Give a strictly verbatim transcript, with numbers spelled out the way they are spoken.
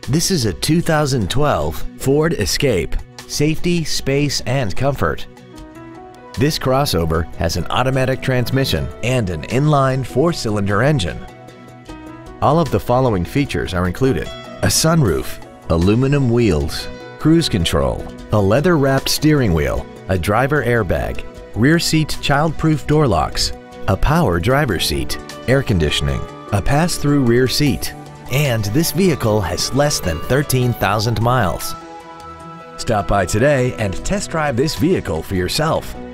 This is a two thousand twelve Ford Escape. Safety, space, and comfort. This crossover has an automatic transmission and an inline four-cylinder engine. All of the following features are included: a sunroof, aluminum wheels, cruise control, a leather-wrapped steering wheel, a driver airbag, rear seat child-proof door locks, a power driver's seat, air conditioning, a pass-through rear seat, and this vehicle has less than thirteen thousand miles. Stop by today and test drive this vehicle for yourself.